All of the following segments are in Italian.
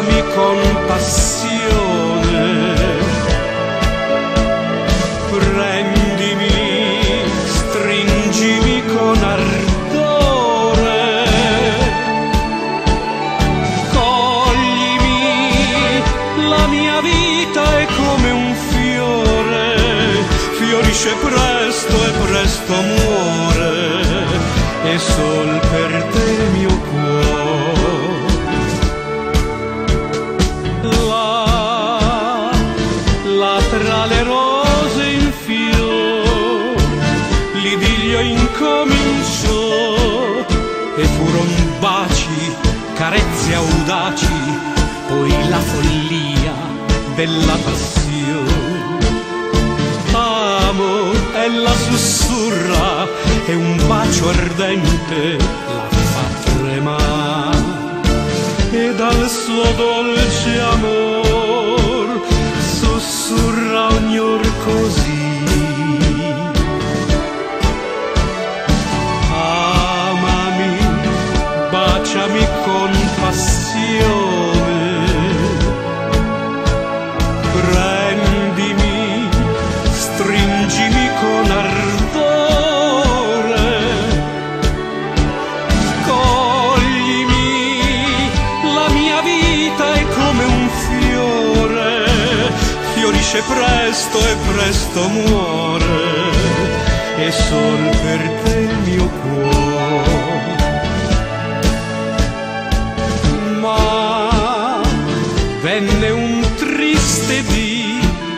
baciami con passione, prendimi, stringimi con ardore, coglimi, la mia vita è come un fiore, fiorisce presto e presto muore, e sol per te mio cuore. Là tra le rose in fior l'idillio incominciò, e furon baci, carezze audaci, poi la follia della passione. Amo, ella sussurra, e un bacio ardente la fa tremare, e dal suo dolce amor sussurra ognor così. Amami, baciami con passione, prendimi, stringimi con ardore, coglimi, la mia vita è come un fiore, fiorisce presto e presto muore, e sol per te mio cuore. Ma venne un triste dì,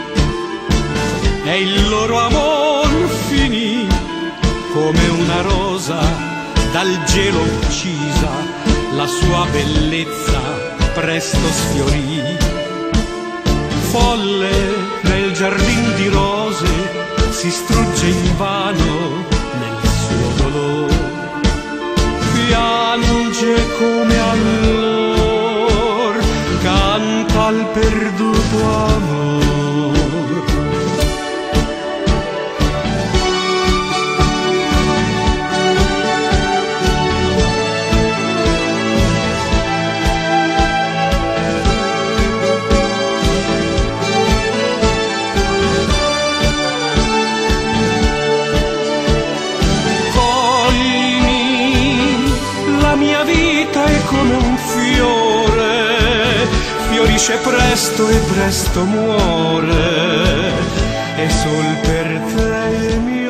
e il loro amor finì, come una rosa dal gelo uccisa, la sua bellezza presto sfiorì. Folle nel giardin di rose si strugge invano nel suo dolore, piange come allor, canta al perduto amor. La mia vita è come un fiore, fiorisce presto e presto muore, e sol per te